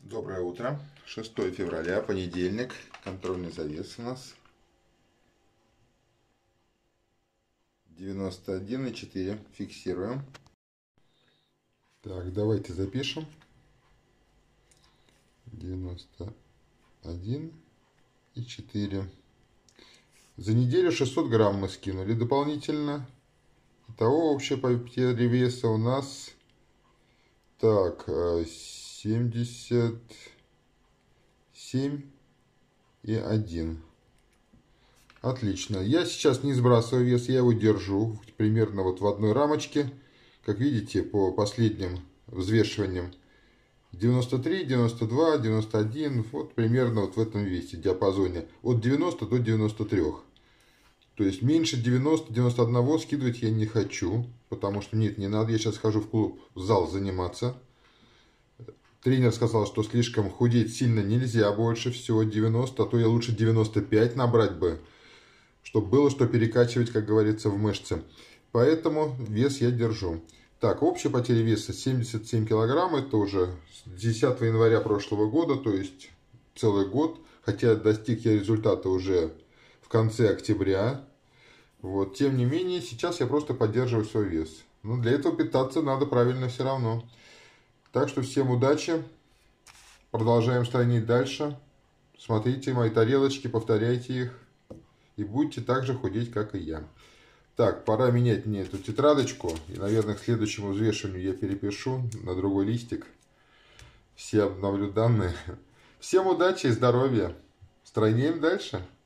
Доброе утро. 6 февраля, понедельник. Контрольный завес у нас. 91,4. Фиксируем. Так, давайте запишем. 91,4. За неделю 600 грамм мы скинули дополнительно. Итого общая потеря веса у нас... Так, 77,1. Отлично. Я сейчас не сбрасываю вес, я его держу примерно вот в одной рамочке. Как видите, по последним взвешиваниям 93, 92, 91, вот примерно вот в этом весе, диапазоне. От 90 до 93. То есть меньше 90-91 скидывать я не хочу, потому что нет, не надо. Я сейчас хожу в клуб, в зал заниматься. Тренер сказал, что слишком худеть сильно нельзя, больше всего 90, а то я лучше 95 набрать бы, чтобы было что перекачивать, как говорится, в мышцы. Поэтому вес я держу. Так, общая потеря веса 77 килограмм, это уже с 10 января прошлого года, то есть целый год. Хотя достиг я результата уже в конце октября. Вот, тем не менее, сейчас я просто поддерживаю свой вес. Но для этого питаться надо правильно все равно. Так что всем удачи. Продолжаем странить дальше. Смотрите мои тарелочки, повторяйте их. И будете так же худеть, как и я. Так, пора менять мне эту тетрадочку. И, наверное, к следующему взвешиванию я перепишу на другой листик. Все обновлю данные. Всем удачи и здоровья. Стройнеем дальше.